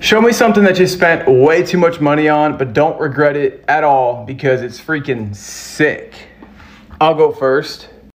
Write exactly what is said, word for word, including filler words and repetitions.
Show me something that you spent way too much money on, but don't regret it at all because it's freaking sick. I'll go first.